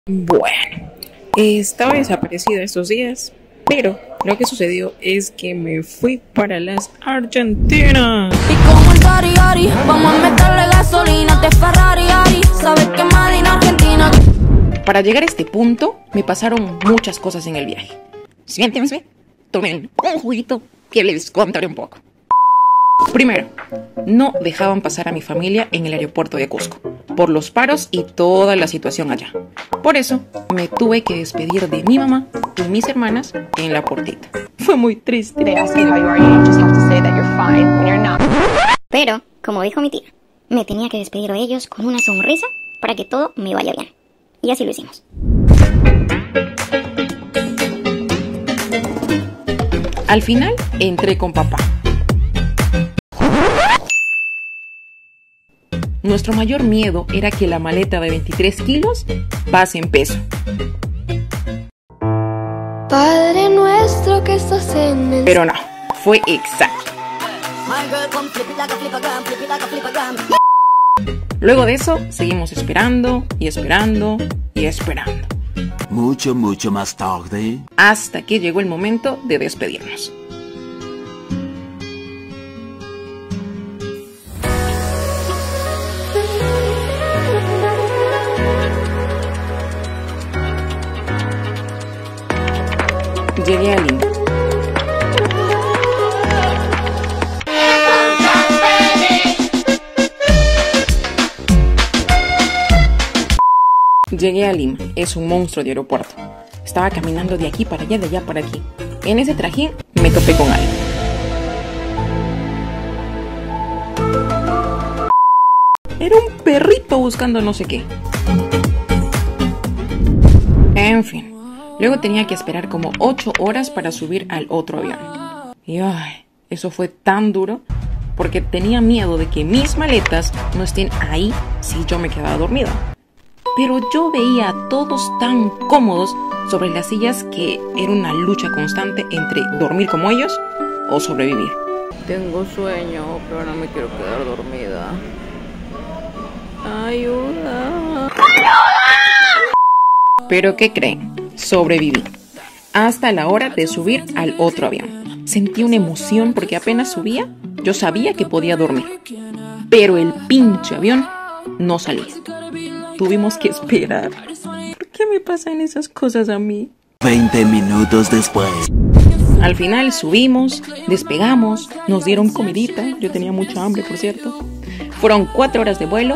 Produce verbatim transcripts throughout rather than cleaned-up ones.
Bueno, estaba desaparecida estos días, pero lo que sucedió es que me fui para las Argentinas. Y como el Dari Ari, vamos a meterle gasolina, te Ferrari Ari, sabes que Made in Argentina. Para llegar a este punto, me pasaron muchas cosas en el viaje. Siéntense, tomen un juguito que les contaré un poco. Primero, no dejaban pasar a mi familia en el aeropuerto de Cusco, por los paros y toda la situación allá. Por eso, me tuve que despedir de mi mamá y mis hermanas en la puertita. Fue muy triste. Pero, como dijo mi tía, me tenía que despedir de ellos con una sonrisa para que todo me vaya bien. Y así lo hicimos. Al final, entré con papá. Nuestro mayor miedo era que la maleta de veintitrés kilos pase en peso. Padre nuestro que estás en el... Pero no, fue exacto. Luego de eso, seguimos esperando y esperando y esperando. Mucho, mucho más tarde. Hasta que llegó el momento de despedirnos. Llegué a Lima. Llegué a Lima. Es un monstruo de aeropuerto. Estaba caminando de aquí para allá, de allá para aquí. En ese trajín me topé con algo. Era un perrito buscando no sé qué. En fin. Luego tenía que esperar como ocho horas para subir al otro avión. Y ay, eso fue tan duro porque tenía miedo de que mis maletas no estén ahí si yo me quedaba dormida. Pero yo veía a todos tan cómodos sobre las sillas que era una lucha constante entre dormir como ellos o sobrevivir. Tengo sueño, pero no me quiero quedar dormida. ¡Ayuda! ¿Pero qué creen? Sobreviví. Hasta la hora de subir al otro avión. Sentí una emoción porque apenas subía, yo sabía que podía dormir. Pero el pinche avión no salía. Tuvimos que esperar. ¿Por qué me pasan esas cosas a mí? veinte minutos después. Al final subimos, despegamos, nos dieron comidita. Yo tenía mucha hambre, por cierto. Fueron cuatro horas de vuelo.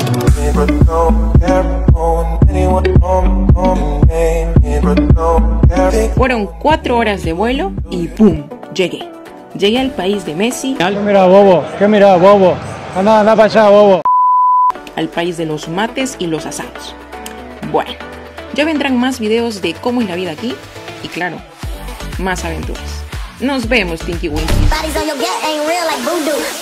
Fueron cuatro horas de vuelo y ¡pum! Llegué. Llegué al país de Messi. ¿Qué mira, bobo? ¿Qué mira, bobo? Anda, anda para allá, bobo. Al país de los mates y los asados. Bueno, ya vendrán más videos de cómo es la vida aquí y claro, más aventuras. Nos vemos, Tinky Winky.